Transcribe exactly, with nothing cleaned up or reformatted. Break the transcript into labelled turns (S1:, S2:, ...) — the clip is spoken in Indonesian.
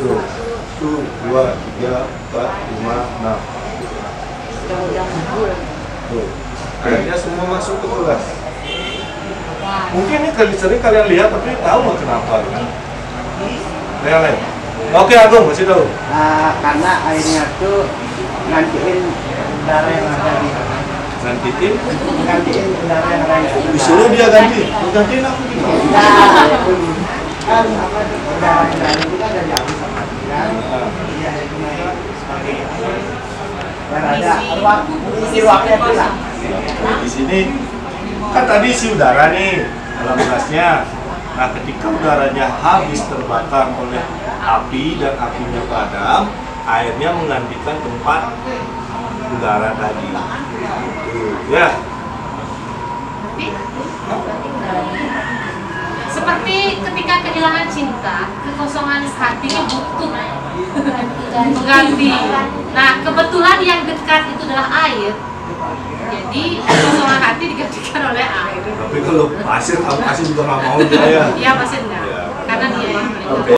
S1: Tuh, tuh, dua, tiga, empat, lima, enam. Tuh, airnya semua masuk ke gelas. Mungkin ini kali sering kalian lihat tapi tahu nggak kenapa? Yang lain. Oke Agung, kasih tahu.
S2: Nah, karena airnya tuh ngantiin udara yang ada di
S1: Gantiin?
S2: ngantiin udara yang ada di
S1: Disuruh dia ganti. Lu gantiin aku gitu.
S2: Nah, kan apa udara yang ada itu kan ada jauh sama kan? Iya, itu sebagai yang ada ruang isi ruangnya itu lah.
S1: Di sini kan tadi isi udara nih dalam gelasnya. Nah, ketika udaranya habis terbakar oleh api dan apinya padam, airnya menggantikan tempat udara tadi. Tuh, ya.
S3: Seperti ketika kehilangan cinta, kekosongan hatinya butuh mengganti. Nah, kebetulan yang dekat itu adalah air. Jadi kekosongan hati digantikan oleh air.
S1: Tapi kalau pasir, kamu pasir juga nggak mau dia ya.
S3: Iya, pasir enggak. Karena dia yang